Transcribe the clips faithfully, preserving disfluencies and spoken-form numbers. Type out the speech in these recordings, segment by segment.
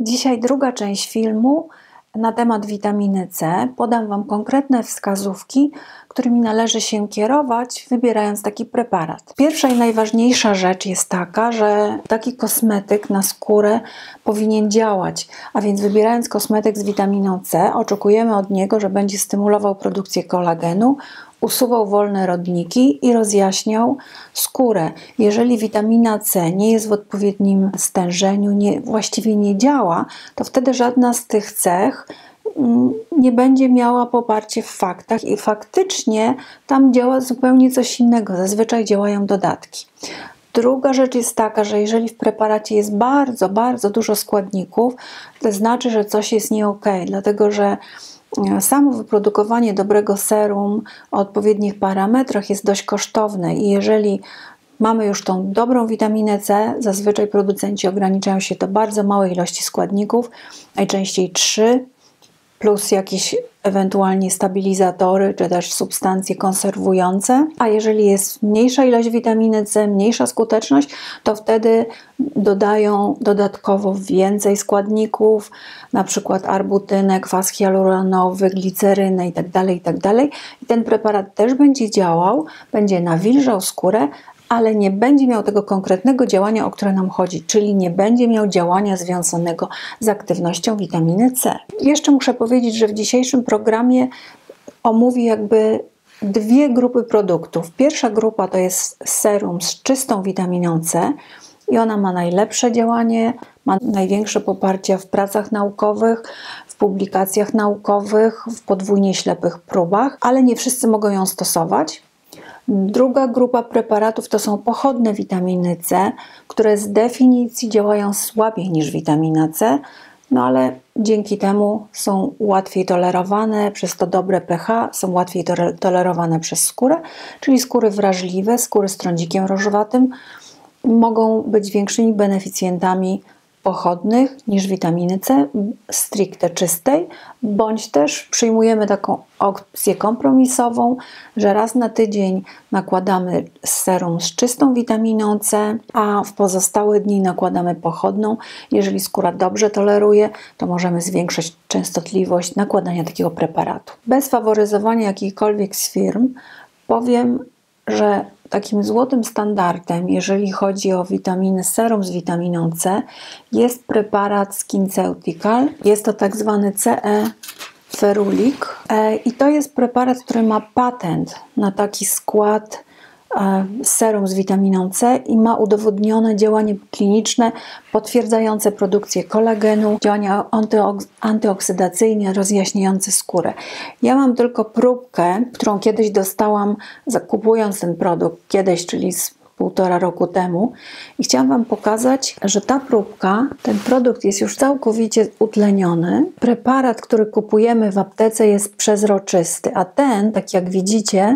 Dzisiaj druga część filmu na temat witaminy C. Podam Wam konkretne wskazówki, którymi należy się kierować, wybierając taki preparat. Pierwsza i najważniejsza rzecz jest taka, że taki kosmetyk na skórę powinien działać, a więc wybierając kosmetyk z witaminą C, oczekujemy od niego, że będzie stymulował produkcję kolagenu, usuwał wolne rodniki i rozjaśniał skórę. Jeżeli witamina C nie jest w odpowiednim stężeniu, nie, właściwie nie działa, to wtedy żadna z tych cech nie będzie miała poparcia w faktach i faktycznie tam działa zupełnie coś innego. Zazwyczaj działają dodatki. Druga rzecz jest taka, że jeżeli w preparacie jest bardzo, bardzo dużo składników, to znaczy, że coś jest nie okej, dlatego że samo wyprodukowanie dobrego serum o odpowiednich parametrach jest dość kosztowne i jeżeli mamy już tą dobrą witaminę C, zazwyczaj producenci ograniczają się do bardzo małej ilości składników, najczęściej trzy plus jakieś ewentualnie stabilizatory czy też substancje konserwujące, a jeżeli jest mniejsza ilość witaminy C, mniejsza skuteczność, to wtedy dodają dodatkowo więcej składników, na przykład arbutynę, kwas hialuronowy, glicerynę itd., itd. I ten preparat też będzie działał, będzie nawilżał skórę, ale nie będzie miał tego konkretnego działania, o które nam chodzi, czyli nie będzie miał działania związanego z aktywnością witaminy C. Jeszcze muszę powiedzieć, że w dzisiejszym programie omówię jakby dwie grupy produktów. Pierwsza grupa to jest serum z czystą witaminą C i ona ma najlepsze działanie, ma największe poparcie w pracach naukowych, w publikacjach naukowych, w podwójnie ślepych próbach, ale nie wszyscy mogą ją stosować. Druga grupa preparatów to są pochodne witaminy C, które z definicji działają słabiej niż witamina C, no ale dzięki temu są łatwiej tolerowane, przez to dobre pH, są łatwiej tolerowane przez skórę, czyli skóry wrażliwe, skóry z trądzikiem różowatym mogą być większymi beneficjentami pochodnych niż witaminy C, stricte czystej, bądź też przyjmujemy taką opcję kompromisową, że raz na tydzień nakładamy serum z czystą witaminą C, a w pozostałe dni nakładamy pochodną. Jeżeli skóra dobrze toleruje, to możemy zwiększyć częstotliwość nakładania takiego preparatu. Bez faworyzowania jakichkolwiek z firm powiem, że takim złotym standardem, jeżeli chodzi o witaminy, serum z witaminą C, jest preparat SkinCeutical. Jest to tak zwany C E Ferulic i to jest preparat, który ma patent na taki skład serum z witaminą C i ma udowodnione działanie kliniczne potwierdzające produkcję kolagenu, działania antyoksydacyjne, rozjaśniające skórę. Ja mam tylko próbkę, którą kiedyś dostałam kupując ten produkt, kiedyś, czyli z półtora roku temu i chciałam Wam pokazać, że ta próbka, ten produkt jest już całkowicie utleniony. Preparat, który kupujemy w aptece jest przezroczysty, a ten, tak jak widzicie,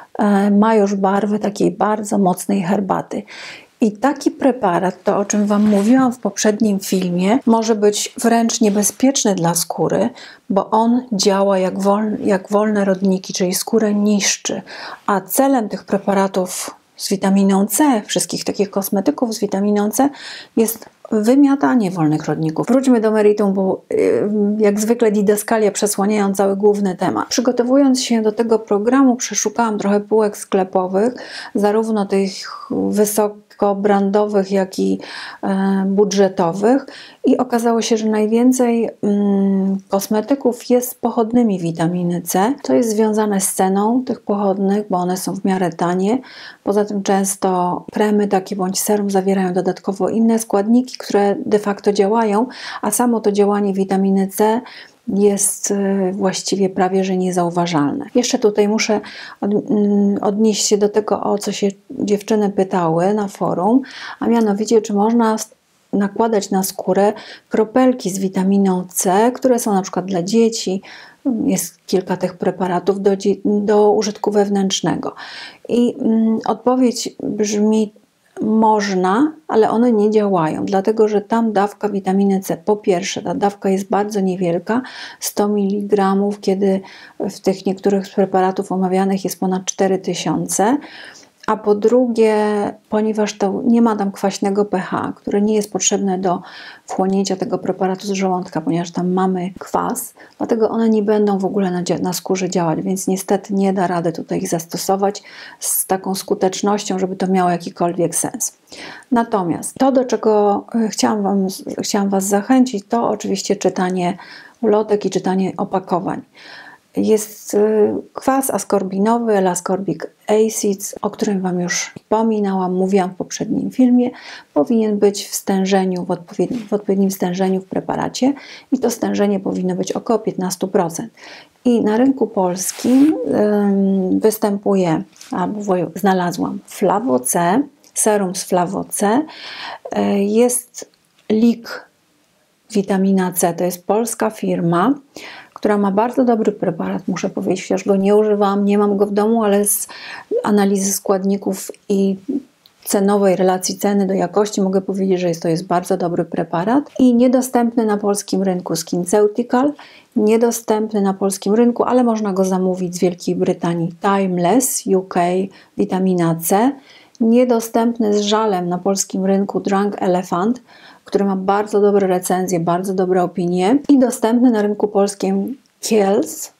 ma już barwę takiej bardzo mocnej herbaty. I taki preparat, to o czym Wam mówiłam w poprzednim filmie, może być wręcz niebezpieczny dla skóry, bo on działa jak, wolne, jak wolne rodniki, czyli skórę niszczy. A celem tych preparatów z witaminą C, wszystkich takich kosmetyków z witaminą C jest wymiatanie wolnych rodników. Wróćmy do meritum, bo jak zwykle didaskalia przesłaniają cały główny temat. Przygotowując się do tego programu, przeszukałam trochę półek sklepowych, zarówno tych wysokobrandowych, jak i e, budżetowych i okazało się, że najwięcej mm, kosmetyków jest z pochodnymi witaminy C. To jest związane z ceną tych pochodnych, bo one są w miarę tanie. Poza tym często kremy takie bądź serum zawierają dodatkowo inne składniki, które de facto działają, a samo to działanie witaminy C jest właściwie prawie że niezauważalne. Jeszcze tutaj muszę odnieść się do tego, o co się dziewczyny pytały na forum, a mianowicie, czy można nakładać na skórę kropelki z witaminą C, które są na przykład dla dzieci. Jest kilka tych preparatów do, do użytku wewnętrznego. I mm, odpowiedź brzmi: można, ale one nie działają, dlatego że tam dawka witaminy C, po pierwsze, ta dawka jest bardzo niewielka, sto miligramów, kiedy w tych niektórych preparatów omawianych jest ponad cztery tysiące, a po drugie, ponieważ to nie ma tam kwaśnego pH, które nie jest potrzebne do wchłonięcia tego preparatu z żołądka, ponieważ tam mamy kwas, dlatego one nie będą w ogóle na, na skórze działać, więc niestety nie da rady tutaj ich zastosować z taką skutecznością, żeby to miało jakikolwiek sens. Natomiast to, do czego chciałam, wam, chciałam Was zachęcić, to oczywiście czytanie ulotek i czytanie opakowań. Jest kwas askorbinowy, L-ascorbic acid, o którym Wam już wspominałam, mówiłam w poprzednim filmie. Powinien być w stężeniu, w odpowiednim, w odpowiednim stężeniu w preparacie i to stężenie powinno być około piętnaście procent. I na rynku polskim ym, występuje, albo znalazłam Flavo C, serum z Flavo C. Yy, jest Lik witamina C, to jest polska firma, która ma bardzo dobry preparat, muszę powiedzieć, chociaż go nie używam, nie mam go w domu, ale z analizy składników i cenowej relacji ceny do jakości mogę powiedzieć, że jest, to jest bardzo dobry preparat i niedostępny na polskim rynku SkinCeutical, niedostępny na polskim rynku, ale można go zamówić z Wielkiej Brytanii. Timeless U K witamina C, niedostępny z żalem na polskim rynku Drunk Elephant, który ma bardzo dobre recenzje, bardzo dobre opinie i dostępny na rynku polskim Kiehl's,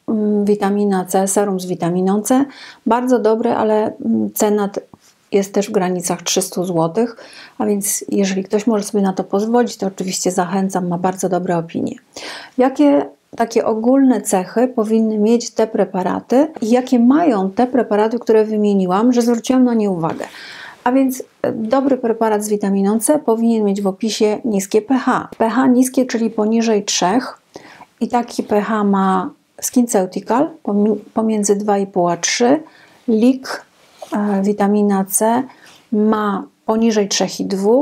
witamina C, serum z witaminą C. Bardzo dobry, ale cena jest też w granicach trzysta złotych, a więc jeżeli ktoś może sobie na to pozwolić, to oczywiście zachęcam, ma bardzo dobre opinie. Jakie takie ogólne cechy powinny mieć te preparaty i jakie mają te preparaty, które wymieniłam, że zwróciłam na nie uwagę? A więc dobry preparat z witaminą C powinien mieć w opisie niskie pH. pH niskie, czyli poniżej trzech i taki pH ma SkinCeutical pomiędzy dwa i pół a trzy. Lik e, witamina C ma poniżej trzy i dwa.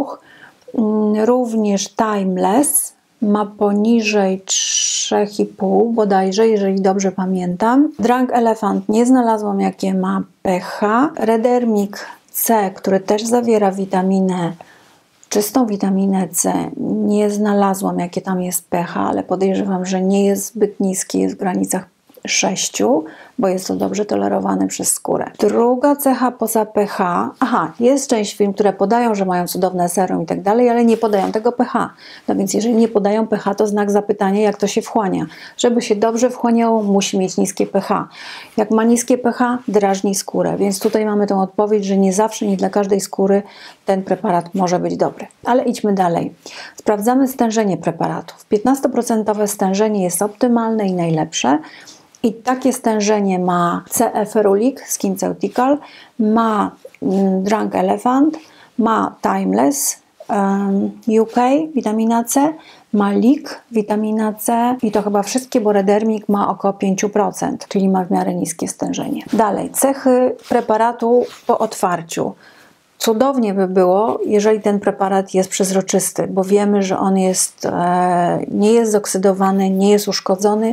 Również Timeless ma poniżej trzy i pół bodajże, jeżeli dobrze pamiętam. Drunk Elephant nie znalazłam jakie ma pH. Redermic C, który też zawiera witaminę, czystą witaminę C, nie znalazłam jakie tam jest pH, ale podejrzewam, że nie jest zbyt niskie, jest w granicach sześciu, bo jest to dobrze tolerowane przez skórę. Druga cecha poza pH, aha, jest część firm, które podają, że mają cudowne serum i tak dalej, ale nie podają tego pH. No więc jeżeli nie podają pH, to znak zapytania, jak to się wchłania. Żeby się dobrze wchłaniało, musi mieć niskie pH. Jak ma niskie pH, drażni skórę, więc tutaj mamy tą odpowiedź, że nie zawsze, nie dla każdej skóry ten preparat może być dobry. Ale idźmy dalej. Sprawdzamy stężenie preparatów. piętnaście procent stężenie jest optymalne i najlepsze. I takie stężenie ma C E Ferulic, SkinCeutical, ma Drunk Elephant, ma Timeless, um, U K, witamina C, ma Lik, witamina C i to chyba wszystkie, bo Redermic ma około pięć procent, czyli ma w miarę niskie stężenie. Dalej, cechy preparatu po otwarciu. Cudownie by było, jeżeli ten preparat jest przezroczysty, bo wiemy, że on jest, e, nie jest zoksydowany, nie jest uszkodzony,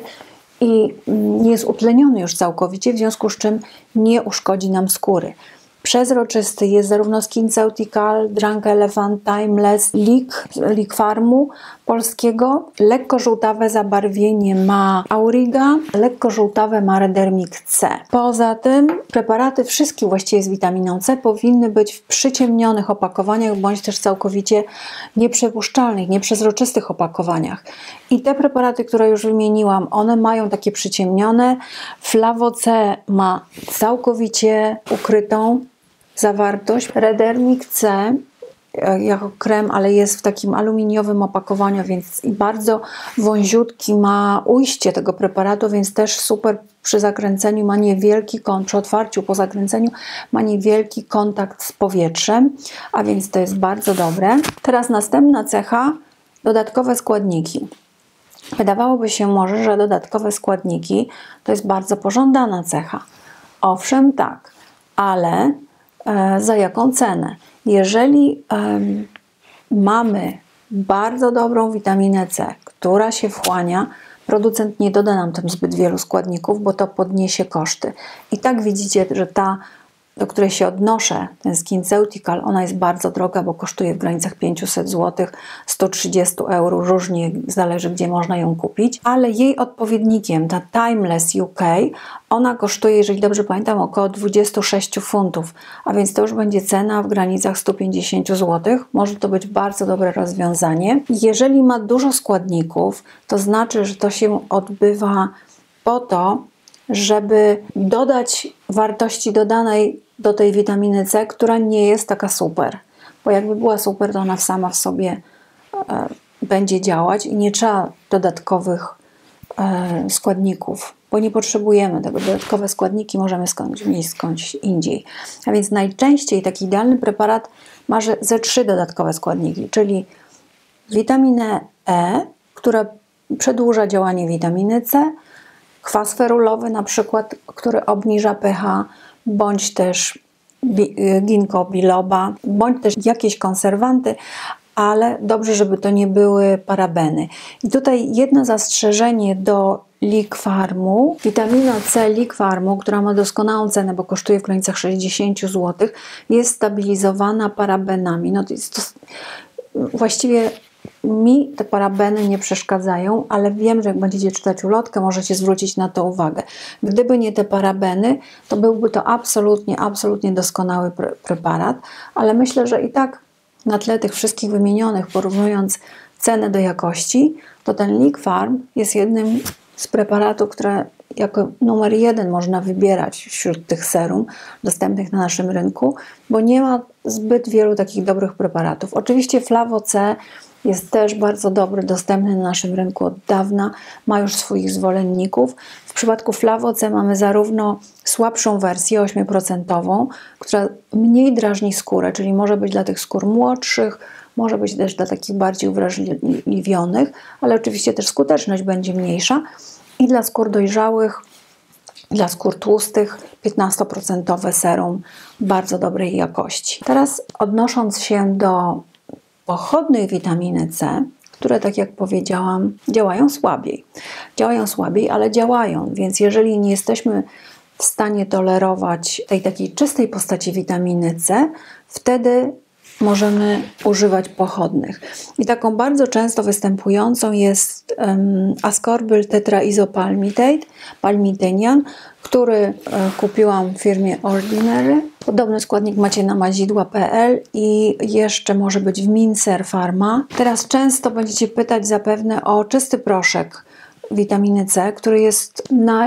i nie jest utleniony już całkowicie, w związku z czym nie uszkodzi nam skóry. Przezroczysty jest zarówno SkinCeutical, Drunk Elephant, Timeless, Lik, Lik Farmu polskiego. Lekko żółtawe zabarwienie ma Auriga, lekko żółtawe ma Redermic C. Poza tym preparaty wszystkie właściwie z witaminą C powinny być w przyciemnionych opakowaniach, bądź też całkowicie nieprzepuszczalnych, nieprzezroczystych opakowaniach. I te preparaty, które już wymieniłam, one mają takie przyciemnione. Flavo C ma całkowicie ukrytą zawartość. Redermic C jako krem, ale jest w takim aluminiowym opakowaniu, więc i bardzo wąziutki ma ujście tego preparatu, więc też super przy zakręceniu ma niewielki kontakt, przy otwarciu po zakręceniu ma niewielki kontakt z powietrzem, a więc to jest bardzo dobre. Teraz następna cecha, dodatkowe składniki. Wydawałoby się może, że dodatkowe składniki to jest bardzo pożądana cecha. Owszem, tak, ale e, za jaką cenę? Jeżeli e, mamy bardzo dobrą witaminę C, która się wchłania, producent nie doda nam tam zbyt wielu składników, bo to podniesie koszty. I tak widzicie, że ta do której się odnoszę, ten SkinCeutical, ona jest bardzo droga, bo kosztuje w granicach pięćset złotych, sto trzydzieści euro, różnie, zależy gdzie można ją kupić, ale jej odpowiednikiem, ta Timeless U K, ona kosztuje, jeżeli dobrze pamiętam, około dwadzieścia sześć funtów, a więc to już będzie cena w granicach sto pięćdziesiąt złotych. Może to być bardzo dobre rozwiązanie. Jeżeli ma dużo składników, to znaczy, że to się odbywa po to, żeby dodać wartości dodanej do tej witaminy C, która nie jest taka super. Bo jakby była super, to ona sama w sobie e, będzie działać i nie trzeba dodatkowych e, składników, bo nie potrzebujemy tego. Dodatkowe składniki możemy skądś mieć skądś indziej. A więc najczęściej taki idealny preparat ma ze trzy dodatkowe składniki, czyli witaminę E, która przedłuża działanie witaminy C, kwas ferulowy na przykład, który obniża pH, bądź też ginkgo biloba, bądź też jakieś konserwanty, ale dobrze, żeby to nie były parabeny. I tutaj jedno zastrzeżenie do Liqufarmu. Witamina C Liqufarmu, która ma doskonałą cenę, bo kosztuje w granicach sześćdziesiąt złotych, jest stabilizowana parabenami. No to jest to, właściwie mi te parabeny nie przeszkadzają, ale wiem, że jak będziecie czytać ulotkę, możecie zwrócić na to uwagę. Gdyby nie te parabeny, to byłby to absolutnie, absolutnie doskonały pre preparat, ale myślę, że i tak na tle tych wszystkich wymienionych, porównując cenę do jakości, to ten Liqufarm jest jednym z preparatów, które jako numer jeden można wybierać wśród tych serum dostępnych na naszym rynku, bo nie ma zbyt wielu takich dobrych preparatów. Oczywiście Flavo C jest też bardzo dobry, dostępny na naszym rynku od dawna, ma już swoich zwolenników. W przypadku Flavo C mamy zarówno słabszą wersję osiem procent, która mniej drażni skórę, czyli może być dla tych skór młodszych, może być też dla takich bardziej uwrażliwionych, ale oczywiście też skuteczność będzie mniejsza. I dla skór dojrzałych, dla skór tłustych piętnaście procent serum bardzo dobrej jakości. Teraz odnosząc się do pochodnych witaminy C, które, tak jak powiedziałam, działają słabiej. Działają słabiej, ale działają, więc jeżeli nie jesteśmy w stanie tolerować tej takiej czystej postaci witaminy C, wtedy możemy używać pochodnych. I taką bardzo często występującą jest um, ascorbyl tetraizopalmitate, palmitynian, który e, kupiłam w firmie Ordinary. Podobny składnik macie na mazidła kropka p l i jeszcze może być w Mincer Pharma. Teraz często będziecie pytać zapewne o czysty proszek witaminy C, który jest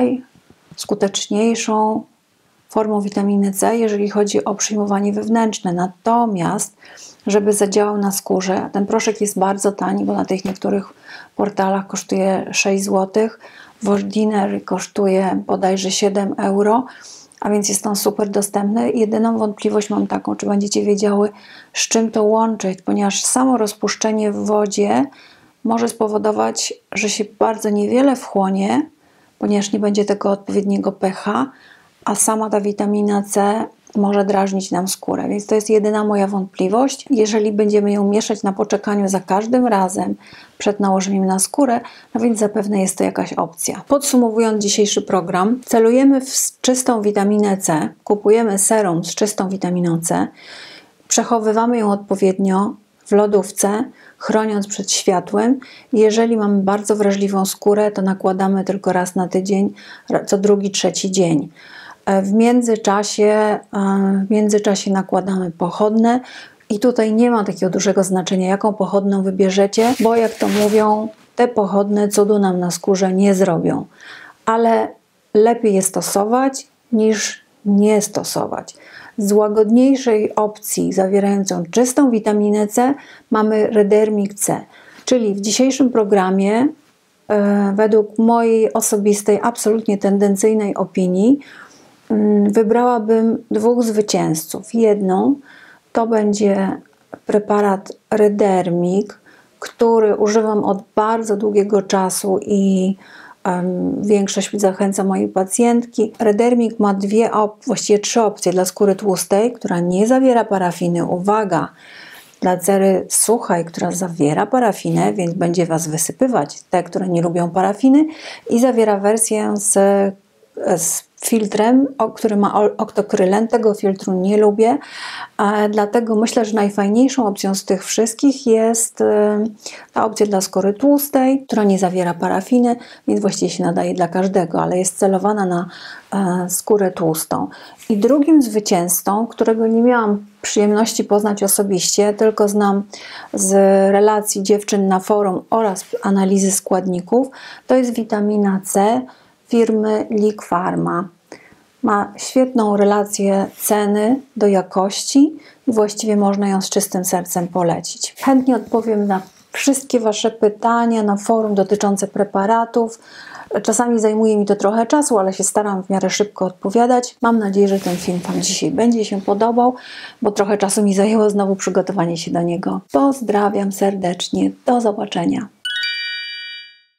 najskuteczniejszą formą witaminy C, jeżeli chodzi o przyjmowanie wewnętrzne. Natomiast, żeby zadziałał na skórze, ten proszek jest bardzo tani, bo na tych niektórych portalach kosztuje sześć złotych, w Ordinary kosztuje bodajże siedem euro, a więc jest on super dostępny. Jedyną wątpliwość mam taką, czy będziecie wiedziały, z czym to łączyć, ponieważ samo rozpuszczenie w wodzie może spowodować, że się bardzo niewiele wchłonie, ponieważ nie będzie tego odpowiedniego pH, a sama ta witamina C może drażnić nam skórę, więc to jest jedyna moja wątpliwość. Jeżeli będziemy ją mieszać na poczekaniu za każdym razem przed nałożeniem na skórę, no więc zapewne jest to jakaś opcja. Podsumowując dzisiejszy program, celujemy w czystą witaminę C, kupujemy serum z czystą witaminą C, przechowywamy ją odpowiednio w lodówce, chroniąc przed światłem. Jeżeli mamy bardzo wrażliwą skórę, to nakładamy tylko raz na tydzień, co drugi, trzeci dzień. W międzyczasie, w międzyczasie nakładamy pochodne i tutaj nie ma takiego dużego znaczenia, jaką pochodną wybierzecie, bo jak to mówią, te pochodne cudu nam na skórze nie zrobią, ale lepiej je stosować niż nie stosować. Z łagodniejszej opcji zawierającą czystą witaminę C mamy Redermic C, czyli w dzisiejszym programie e, według mojej osobistej, absolutnie tendencyjnej opinii wybrałabym dwóch zwycięzców. Jedną to będzie preparat Redermic, który używam od bardzo długiego czasu i um, większość zachęca mojej pacjentki. Redermic ma dwie, op właściwie trzy opcje dla skóry tłustej, która nie zawiera parafiny. Uwaga! Dla cery suchej, która zawiera parafinę, więc będzie Was wysypywać te, które nie lubią parafiny, i zawiera wersję z z filtrem, który ma oktokrylen. Tego filtru nie lubię, dlatego myślę, że najfajniejszą opcją z tych wszystkich jest ta opcja dla skóry tłustej, która nie zawiera parafiny, więc właściwie się nadaje dla każdego, ale jest celowana na skórę tłustą. I drugim zwycięzcą, którego nie miałam przyjemności poznać osobiście, tylko znam z relacji dziewczyn na forum oraz analizy składników, to jest witamina C firmy Leek Pharma. Ma świetną relację ceny do jakości i właściwie można ją z czystym sercem polecić. Chętnie odpowiem na wszystkie Wasze pytania na forum dotyczące preparatów. Czasami zajmuje mi to trochę czasu, ale się staram w miarę szybko odpowiadać. Mam nadzieję, że ten film Wam dzisiaj będzie się podobał, bo trochę czasu mi zajęło znowu przygotowanie się do niego. Pozdrawiam serdecznie. Do zobaczenia.